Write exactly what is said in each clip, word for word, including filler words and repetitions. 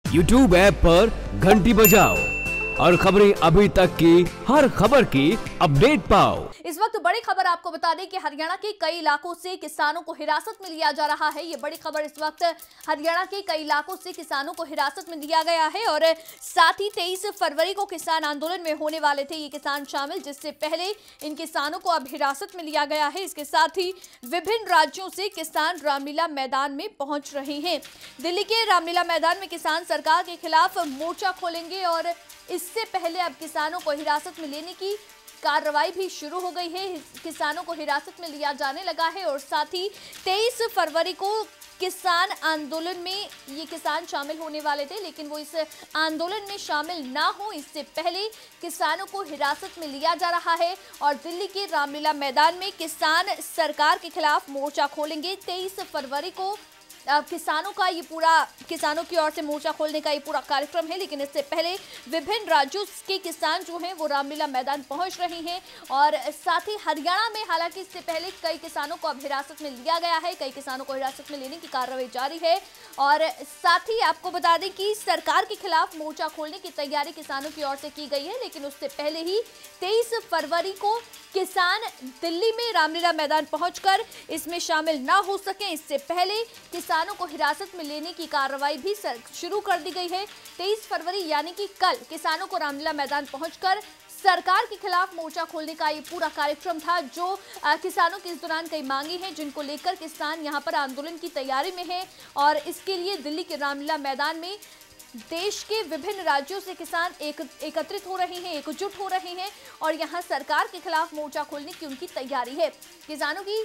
YouTube app पर घंटी बजाओ और खबरें अभी तक की हर खबर की अपडेट पाओ। इस वक्त बड़ी खबर आपको बता दें कि हरियाणा के कई इलाकों से किसानों को हिरासत में लिया जा रहा है। ये बड़ी खबर इस वक्त हरियाणा के कई इलाकों से किसानों को हिरासत में लिया गया है और साथ ही तेईस फरवरी को किसान आंदोलन में होने वाले थे ये किसान शामिल, जिससे पहले इन किसानों को अब हिरासत में लिया गया है। इसके साथ ही विभिन्न राज्यों से किसान रामलीला मैदान में पहुंच रहे हैं। दिल्ली के रामलीला मैदान में किसान सरकार के खिलाफ मोर्चा खोलेंगे और इससे पहले अब किसानों को हिरासत में लेने की कार्रवाई भी शुरू हो गई है। किसानों को हिरासत में लिया जाने लगा है और साथ ही तेईस फरवरी को किसान आंदोलन में ये किसान शामिल होने वाले थे, लेकिन वो इस आंदोलन में शामिल ना हो इससे पहले किसानों को हिरासत में लिया जा रहा है और दिल्ली के रामलीला मैदान में किसान सरकार के खिलाफ मोर्चा खोलेंगे। तेईस फरवरी को किसानों का ये पूरा किसानों की ओर से मोर्चा खोलने का ये पूरा कार्यक्रम है, लेकिन इससे पहले विभिन्न राज्यों के किसान जो हैं वो रामलीला मैदान पहुंच रहे हैं और साथ ही हरियाणा में हालांकि इससे पहले कई किसानों को अब हिरासत में लिया गया है। कई किसानों को हिरासत में लेने की कार्रवाई जारी है और साथ ही आपको बता दें कि सरकार के खिलाफ मोर्चा खोलने की तैयारी किसानों की ओर से की गई है, लेकिन उससे पहले ही तेईस फरवरी को किसान दिल्ली में रामलीला मैदान पहुंचकर इसमें शामिल ना हो सके इससे पहले किसानों को हिरासत में लेने की कार्रवाई भी शुरू कर दी गई है। तेईस फरवरी यानी कि कल किसानों को रामलीला मैदान पहुंचकर सरकार के खिलाफ मोर्चा खोलने का ये पूरा कार्यक्रम था, जो आ, किसानों की इस दौरान कई मांगी हैं जिनको लेकर किसान यहां पर आंदोलन की तैयारी में है और इसके लिए दिल्ली के रामलीला मैदान में देश के विभिन्न राज्यों से किसान एक एकत्रित हो रहे हैं, एकजुट हो रहे हैं और यहां सरकार के खिलाफ मोर्चा खोलने की उनकी तैयारी है। किसानों की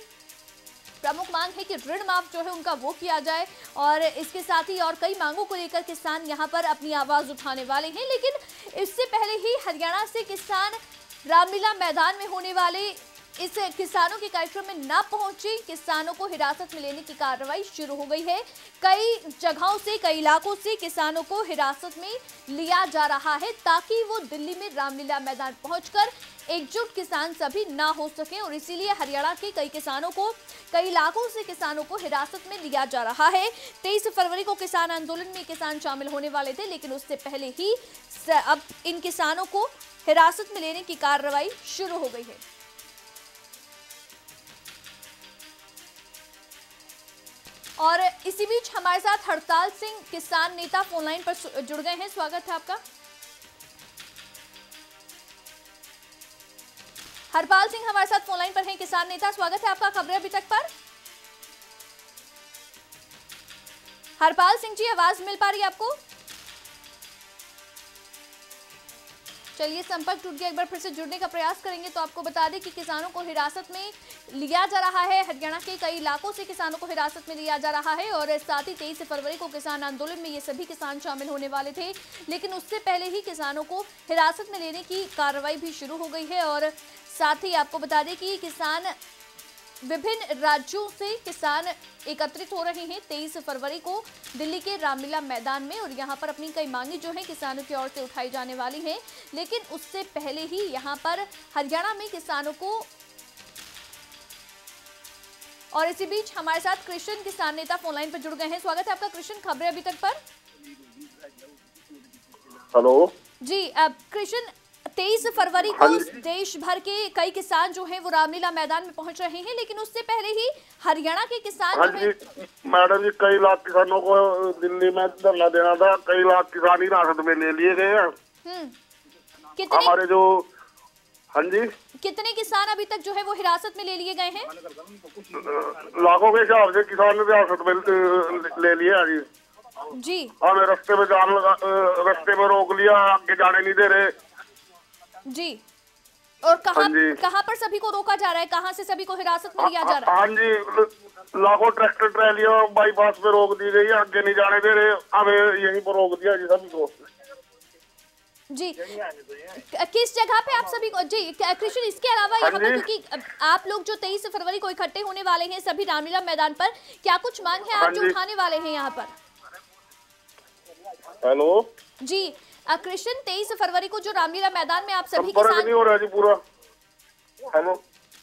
प्रमुख मांग है कि ऋण माफ जो है उनका वो किया जाए और इसके साथ ही और कई मांगों को लेकर किसान यहां पर अपनी आवाज उठाने वाले हैं। लेकिन इससे पहले ही हरियाणा से किसान रामलीला मैदान में होने वाले इस किसानों के कार्यक्रम में ना पहुंचे किसानों को हिरासत में लेने की कार्रवाई शुरू हो गई है। कई जगहों से कई इलाकों से किसानों को हिरासत में लिया जा रहा है ताकि वो दिल्ली में रामलीला मैदान पहुंचकर एकजुट किसान सभी ना हो सके और इसीलिए हरियाणा के कई किसानों को कई इलाकों से किसानों को हिरासत में लिया जा रहा है। तेईस फरवरी को किसान आंदोलन में किसान शामिल होने वाले थे, लेकिन उससे पहले ही अब इन किसानों को हिरासत में लेने की कार्रवाई शुरू हो गई है। और इसी बीच हमारे साथ हरपाल सिंह किसान नेता फोनलाइन पर जुड़ गए हैं। स्वागत है आपका। हरपाल सिंह हमारे साथ फोनलाइन पर हैं, किसान नेता, स्वागत है आपका खबरें अभी तक पर। हरपाल सिंह जी, आवाज मिल पा रही है आपको? चलिए संपर्क टूट गया, एक बार फिर से जुड़ने का प्रयास करेंगे। तो आपको बता दें कि किसानों को हिरासत में लिया जा रहा है, हरियाणा के कई इलाकों से किसानों को हिरासत में लिया जा रहा है और साथ ही तेईस फरवरी को किसान आंदोलन में ये सभी किसान शामिल होने वाले थे, लेकिन उससे पहले ही किसानों को हिरासत में लेने की कार्रवाई भी शुरू हो गई है और साथ ही आपको बता दें कि किसान विभिन्न राज्यों से किसान एकत्रित हो रहे हैं तेईस फरवरी को दिल्ली के रामलीला मैदान में और यहां पर अपनी कई मांगे जो हैं किसानों की ओर से उठाई जाने वाली हैं, लेकिन उससे पहले ही यहां पर हरियाणा में किसानों को। और इसी बीच हमारे साथ कृष्ण किसान नेता फोनलाइन पर जुड़ गए हैं। स्वागत है आपका कृष्ण, खबरें अभी तक पर। हेलो जी, अब कृष्ण, तेईस फरवरी को देश भर के कई किसान जो हैं वो रामलीला मैदान में पहुंच रहे हैं, लेकिन उससे पहले ही हरियाणा के किसान हाँ जी मैडम जी, कई लाख किसानों को दिल्ली में धरना देना था, कई लाख किसान ही हिरासत में ले लिए गए हैं। हम्म कितने हमारे जो हाँ जी कितने किसान अभी तक जो है वो हिरासत में ले लिए गए हैं? लाखों के हिसाब से किसान हिरासत में ले लिए हैं जी। जी, हमें रास्ते में जान लगा, रास्ते में रोक लिया, आगे जाने नहीं दे रहे जी। और कहां कहां पर सभी को रोका जा रहा है, कहां से सभी को हिरासत में लिया जा रहा है? हाँ जी, लाखों ट्रैक्टर ट्रैलियां बाईपास पे रोक दी गई है, आगे नहीं जाने दे रहे, हमें यहीं पर रोक दिया जी सभी को। जी, किस जगह पे आप सभी को? जी कृष्ण, इसके अलावा यहाँ पर क्योंकि आप लोग जो तेईस फरवरी को इकट्ठे होने वाले हैं सभी रामलीला मैदान पर, क्या कुछ मांग है आप जो उठाने वाले हैं यहाँ पर? हेलो जी कृष्ण, तेईस फरवरी को जो रामलीला मैदान में आप सभी किसान नहीं हो रहा जी पूरा। हेलो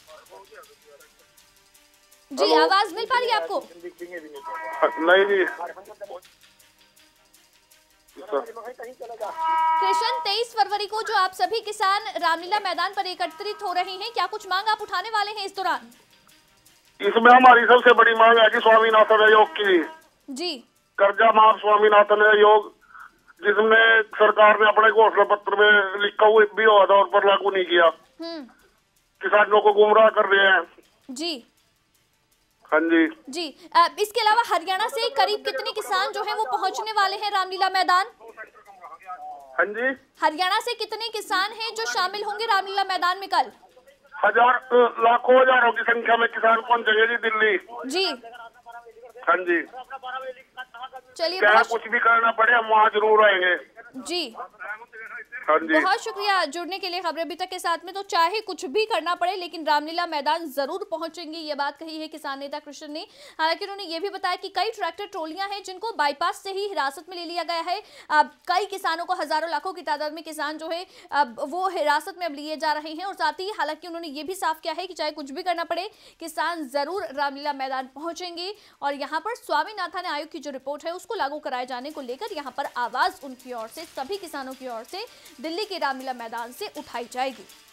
जी, आवाज मिल पा रही है आपको? नहीं जी। कृष्ण, तेईस फरवरी को जो आप सभी किसान रामलीला मैदान पर एकत्रित हो रहे हैं, क्या कुछ मांग आप उठाने वाले हैं इस दौरान? इसमें हमारी सबसे बड़ी मांग है कि स्वामीनाथन आयोग की जी कर्जा माफ स्वामीनाथन आयोग, जिसमें सरकार ने अपने घोषणा पत्र में लिखा हुआ भी हुआ था और पर लागू नहीं किया, हम्म किसानों को गुमराह कर रहे हैं। जी हाँ जी जी अ, इसके अलावा हरियाणा से करीब कितने किसान जो हैं वो पहुंचने वाले हैं रामलीला मैदान? हाँ जी हरियाणा से कितने किसान हैं जो शामिल होंगे रामलीला मैदान में कल? हजार लाखों हजारों की संख्या में किसान पहुंचेंगे जी दिल्ली। जी हाँ जी चलिए, क्या बहुत कुछ भी करना पड़े हम वहाँ जरूर आएंगे। जी हाँ जी बहुत शुक्रिया जुड़ने के लिए खबरें अभी तक के साथ में। तो चाहे कुछ भी करना पड़े लेकिन रामलीला मैदान जरूर पहुंचेंगे, ये बात कही है किसान नेता कृष्ण ने। हालांकि उन्होंने ये भी बताया कि कई ट्रैक्टर ट्रोलियां हैं जिनको बाईपास से ही हिरासत में ले लिया गया है। अब कई किसानों को, हजारों लाखों की तादाद में किसान जो है अब वो हिरासत में अब लिए जा रहे हैं। और साथ ही हालांकि उन्होंने ये भी साफ किया है कि चाहे कुछ भी करना पड़े किसान जरूर रामलीला मैदान पहुंचेंगे और यहाँ पर स्वामीनाथन आयोग की जो रिपोर्ट है उसको लागू कराए जाने को लेकर यहाँ पर आवाज उनकी ओर से, सभी किसानों की ओर से दिल्ली के रामलीला मैदान से उठाई जाएगी।